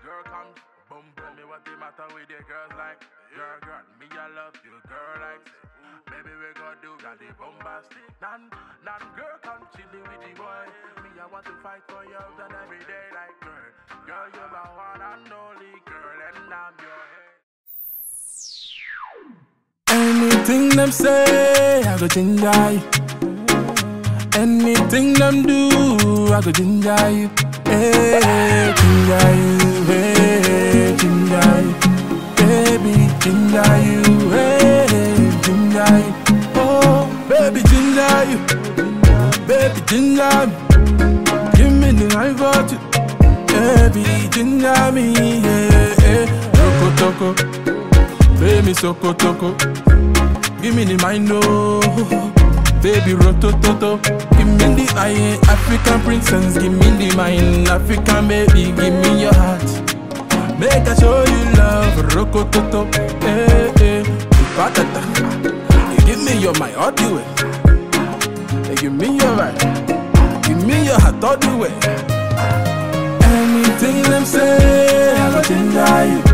girl comes, boom, boom, me what the matter with the girls like? Girl, me I love you, girl like say. Baby, we gon' do that, the bombastic. Nan, girl, come chillin' with the boy. Me, I want to fight for you than every day, like girl. Girl, you're my one and only girl, and I'm your head. Anything them say, I go ginger you. Anything them do, I go ginger you. Hey, ginger you, hey, ginger you. Baby, ginger you, hey, ginger you. Oh, baby, ginger you. Baby, ginger me. Give me the life for you. Baby, ginger me, yeah, yeah. Toko, toko. Baby, soko, toko. Give me the mind, oh. Baby, rotototo. Give me the eye, African princess. Give me the mind, African baby. Give me your heart. Make I show you love, rokototo. Eh, eh. Patata. You give me your mind all the way. You give me your right. Give me your heart all the way. Anything them say, I go ginger you.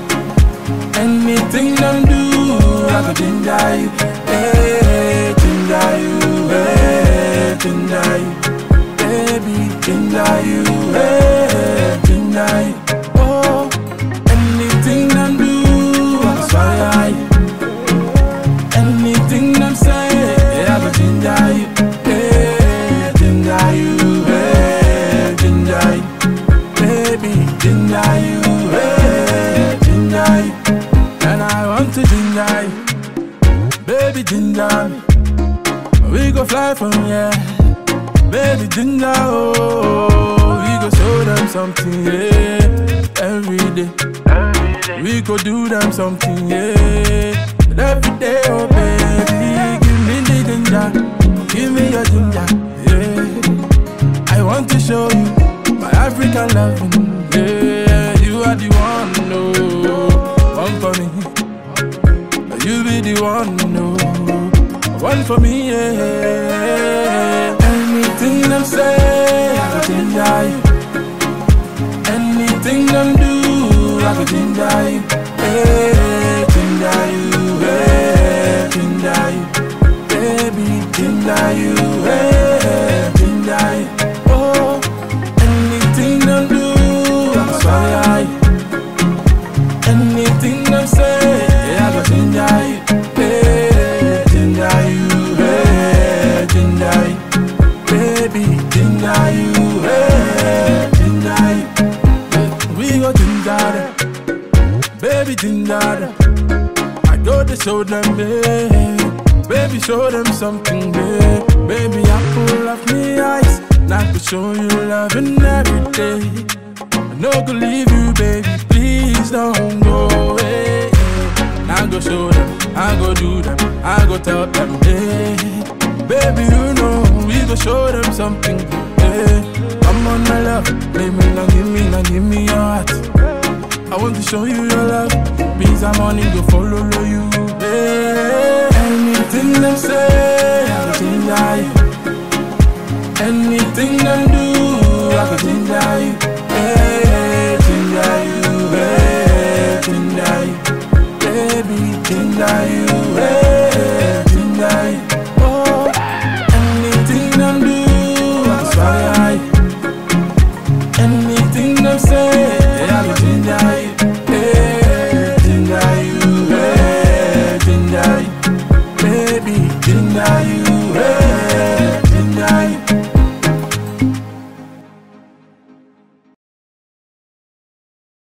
Anything them do, I go ginger you. Hey, ginger you, hey, ginger you. Baby, ginger you, hey, ginger you. Oh, anything them do, I go swallow you. Anything them say, I go ginger you. Hey, ginger you, hey, ginger you. Baby, ginger you, hey, ginger you. And I want to ginger you. Baby, ginger me. We go fly from here. Baby, ginger, oh. We go show them something, yeah. Every day. We go do them something, yeah. Every day, oh baby. Give me the ginger. Give me your ginger, yeah. I want to show you my African loving, yeah. You are the one, no. One for me. You be the one, no. One for me, yeah. Anything them say, I go ginger you. Anything them do, I go ginger you. Hey, ginger you, hey, ginger you. Baby, ginger you, hey, ginger you. Oh, anything them do, I go swallow you. Anything them say, I go ginger you. Hey, ginger you, hey, ginger you. Baby, ginger you, hey, ginger you. We go ginger them, baby ginger them. I go to show them, baby show them something, baby I pull off me eyes, not to show you loving every day. I no go leave you, baby, please don't go away. I go show them, I go do them, I go tell them, hey, baby you know, we go show them something, hey. Come on my love, baby now give me your heart. I want to show you your love, please I'm on it, go follow you, hey. Anything them say, I go ginger you. Anything them do, I go ginger you. Hey, ginger you, hey, ginger you. Baby, ginger you, hey, ginger you. Oh, anything them do, I go swallow you. Anything them say, I go ginger you. Hey, ginger you, hey, ginger you. Baby, ginger you.